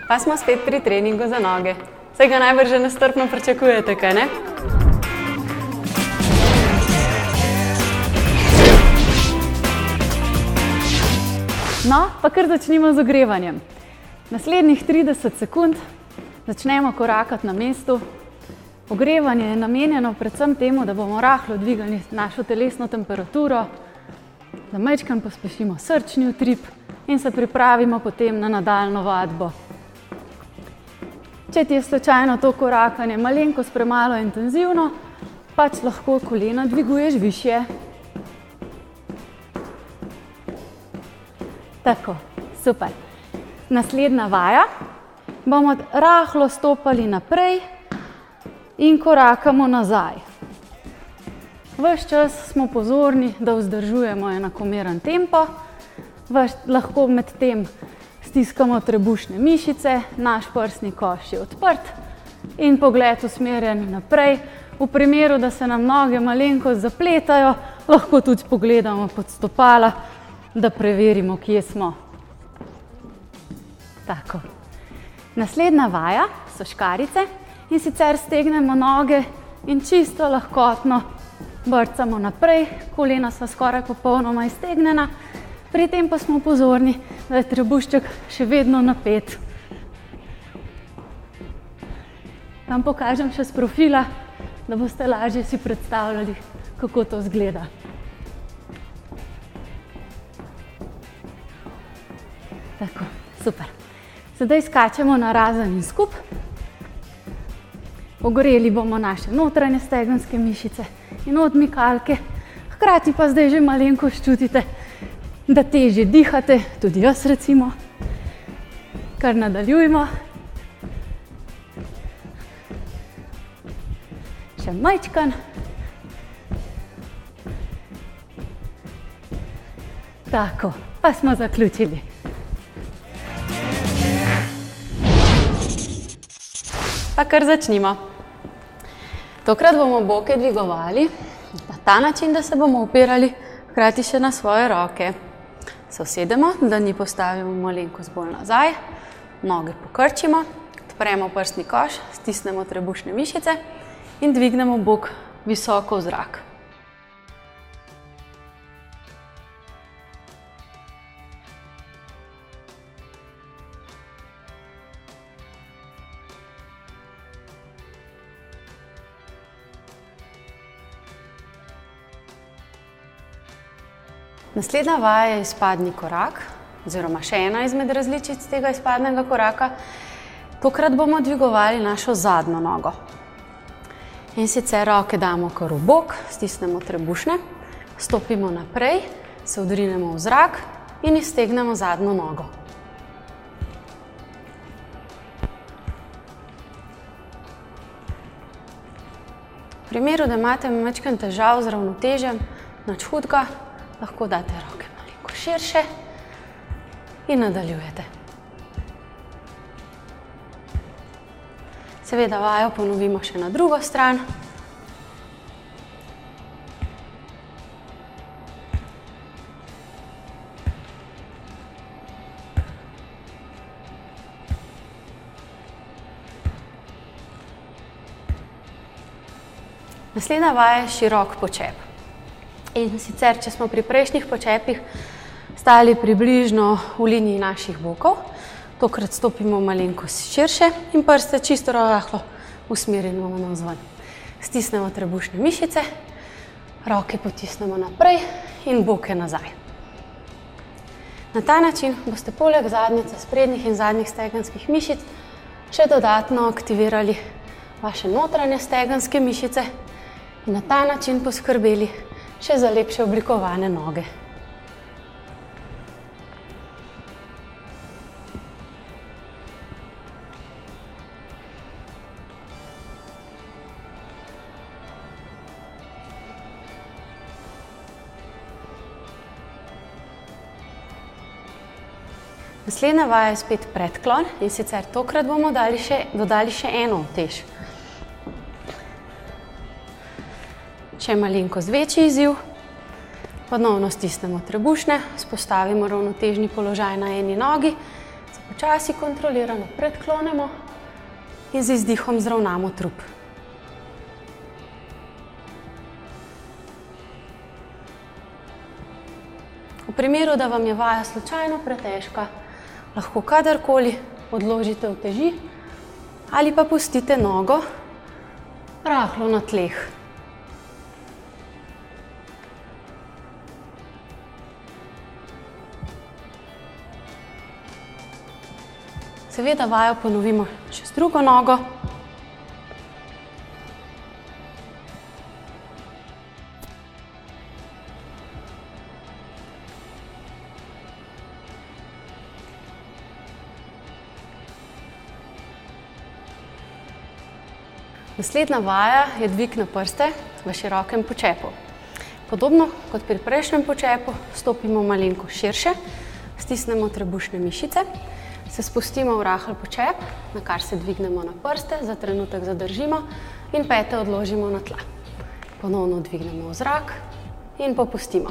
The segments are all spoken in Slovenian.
Pa smo spet pri treningu za noge. Saj ga najbrž že nestrpno pričakujete, kaj ne? No, pa kar začnimo z ogrevanjem. Naslednjih 30 sekund začnemo korakati na mestu. Ogrevanje je namenjeno predvsem temu, da bomo rahlo dvigali našo telesno temperaturo, da majčkeno pospešimo srčni utrip in se pripravimo potem na nadaljnjo vadbo. Če ti je slučajno to korakanje malenkost premalo intenzivno, pač lahko kolena dviguješ višje. Tako, super. Naslednja vaja. Bomo rahlo stopali naprej in korakamo nazaj. Ves čas smo pozorni, da vzdržujemo enakomeren tempo. Lahko med tem stiskamo trebušne mišice, naš prsni koš je odprt in pogled usmerjen naprej. V primeru, da se nam noge malenkost zapletajo, lahko tudi pogledamo pod stopala, da preverimo, kje smo. Tako. Naslednja vaja so škarice in sicer stegnemo noge in čisto lahkotno brcamo naprej, kolena so skoraj popolnoma iztegnjena, pri tem pa smo pozorni, da je trebušček še vedno napet. Vam pokažem še s profila, da boste lažje si predstavljali, kako to izgleda. Tako, super. Zdaj skačemo na razen in skup. Ogoreli bomo naše notranje stegenske mišice in odmikalke. Hkrati pa zdaj že malenkost čutite, da težje dihate, tudi jaz recimo. Kar nadaljujmo. Še majčkan. Tako, pa smo zaključili. Pa kar začnimo. Tokrat bomo boke dvigovali na ta način, da se bomo opirali hkrati še na svoje roke. Se usedemo, dlani postavimo malenkost bolj nazaj, noge pokrčimo, odpremo prsni koš, stisnemo trebušne mišice in dvignemo bok visoko v zrak. Naslednja vaja je izpadni korak, oziroma še ena izmed različic tega izpadnega koraka. Tokrat bomo dvigovali našo zadnjo nogo. In sicer roke damo kar v bok, stisnemo trebušne, stopimo naprej, se odrinemo v zrak in iztegnemo zadnjo nogo. V primeru, da imate majčkeno težav z ravnotežjem, nič hudega, lahko date roke malenko širše in nadaljujete. Seveda vajo ponovimo še na drugo stran. Naslednja vaja je širok počep. In sicer, če smo pri prejšnjih počepih stali približno v liniji naših bokov, tokrat stopimo malenkost širše in prste čisto rahlo usmerimo navzven. Stisnemo trebušne mišice, roke potisnemo naprej in boke nazaj. Na ta način boste poleg zadnjice, sprednjih in zadnjih stegenskih mišic še dodatno aktivirali vaše notranje stegenske mišice in na ta način poskrbeli še za lepše oblikovane noge. Naslednja vaja je spet predklon in sicer tokrat bomo dodali še eno utež. Še malenkost večji izziv. Ponovno stisnemo trebušne, vzpostavimo ravnotežni položaj na eni nogi, se počasi kontrolirano predklonimo in z izdihom zravnamo trup. V primeru, da vam je vaja slučajno pretežka, lahko kadarkoli odložite uteži ali pa pustite nogo rahlo na tleh. Seveda vajo ponovimo še z drugo nogo. Naslednja vaja je dvig na prste v širokem počepu. Podobno kot pri prejšnjem počepu, stopimo malenko širše, stisnemo trebušne mišice, se spustimo v rahel počep, na kar se dvignemo na prste, za trenutek zadržimo in pete odložimo na tla. Ponovno dvignemo v zrak in popustimo.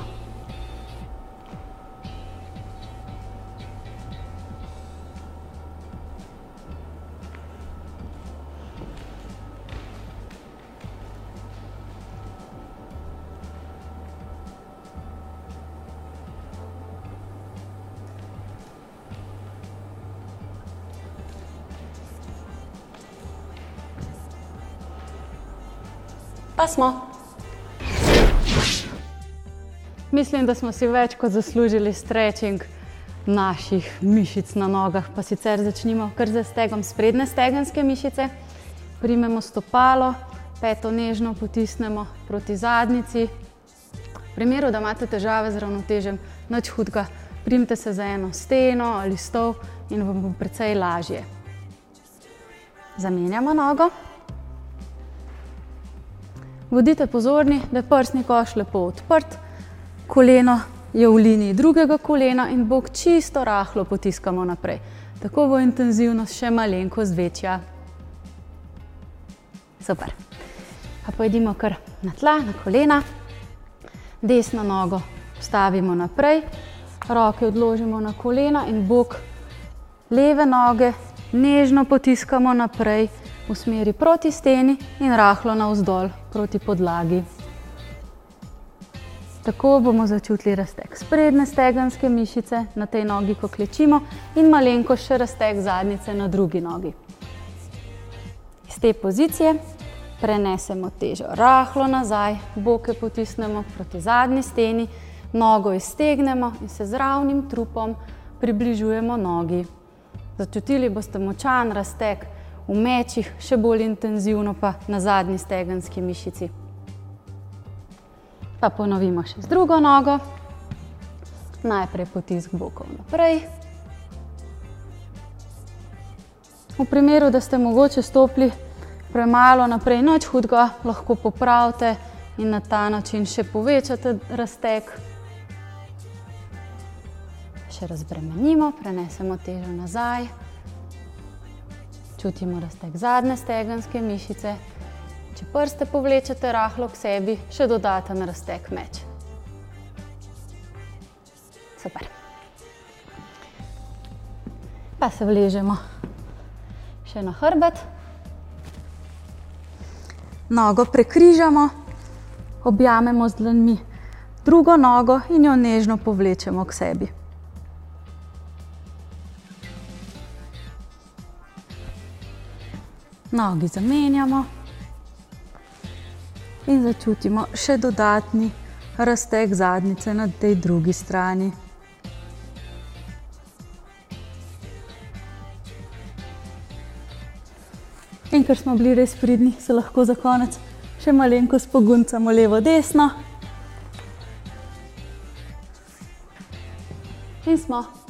Pa smo. Mislim, da smo si več kot zaslužili stretching naših mišic na nogah. Pa sicer začnimo kar z stegom sprednje stegenske mišice. Primemo stopalo, peto nežno potisnemo proti zadnjici. V primeru, da imate težave z ravnotežjem, nič hudega, primite se za eno steno ali stol in vam bo precej lažje. Zamenjamo nogo. Bodite pozorni, da je prsni koš lepo odprt, koleno je v liniji drugega kolena in bok čisto rahlo potiskamo naprej. Tako bo intenzivnost še malenkost večja. Super. Pa pojdimo kar na tla, na kolena. Desno nogo stavimo naprej, roke odložimo na kolena in bok leve noge nežno potiskamo naprej v smeri proti steni in rahlo navzdol proti podlagi. Tako bomo začutili razteg sprednje stegenske mišice na tej nogi, ko klečimo, in malenko še razteg zadnjice na drugi nogi. Iz te pozicije prenesemo težo rahlo nazaj, boke potisnemo proti zadnji steni, nogo iztegnemo in se z ravnim trupom približujemo nogi. Začutili boste močan razteg v mečih, še bolj intenzivno pa na zadnji stegenski mišici. Pa ponovimo še z drugo nogo. Najprej potisk bokov naprej. V primeru, da ste mogoče stopili premalo naprej, nič hudega, lahko popravite in na ta način še povečate razteg. Še razbremenimo, prenesemo težo nazaj. Čutimo razteg zadnje stegenske mišice. Če prste povlečete rahlo k sebi, še dodaten razteg meč. Super. Pa se vležemo še na hrbet. Nogo prekrižamo, objamemo z dlanmi drugo nogo in jo nežno povlečemo k sebi. Nogi zamenjamo in začutimo še dodatni razteg zadnjice na tej drugi strani. In ker smo bili res pridni, se lahko za konec še malenkost poguncamo levo, desno. In smo.